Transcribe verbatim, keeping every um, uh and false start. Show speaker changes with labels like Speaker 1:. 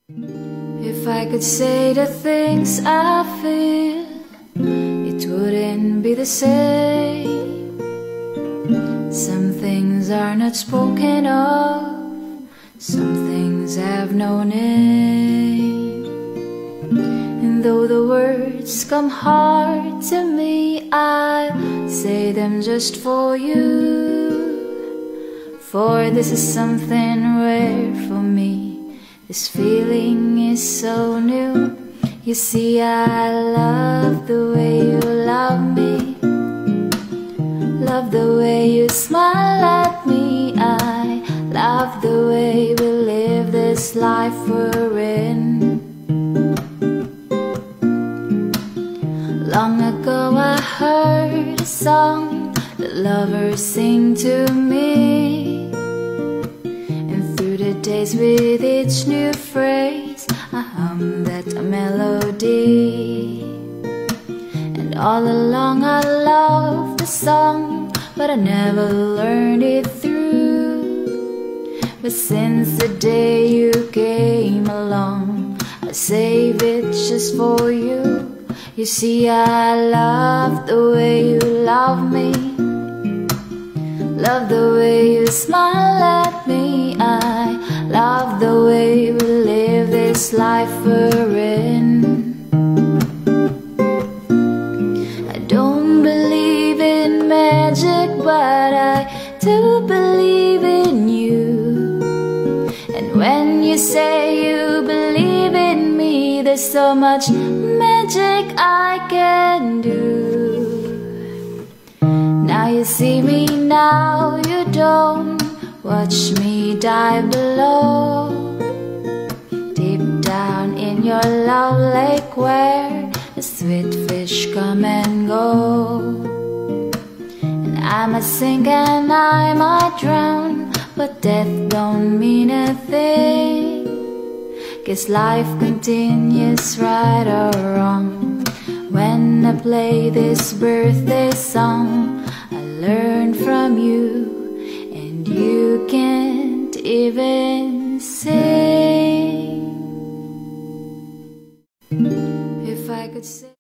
Speaker 1: If I could say the things I feel, it wouldn't be the same. Some things are not spoken of, some things have no name. And though the words come hard to me, I'll say them just for you. For this is something rare for me. This feeling is so new. You see, I love the way you love me, love the way you smile at me. I love the way we live this life we're in. Long ago I heard a song that lovers sing to me, and through the days with each new phrase I hum that melody. And all along I loved the song, but I never learned it through. But since the day you came along, I save it just for you. You see, I love the way you love me, love the way you smile at me. I love the way we live this life we're in. I don't believe in magic, but I do believe in you. And when you say you believe in me, there's so much magic I can do. Now you see me, now you don't. Watch me dive below, deep down in your love lake, where the sweet fish come and go. And I might sink and I might drown, but death don't mean a thing, 'cause life continues right or wrong. When I play this birthday song, I learn from you, and you can't even sing. If I could say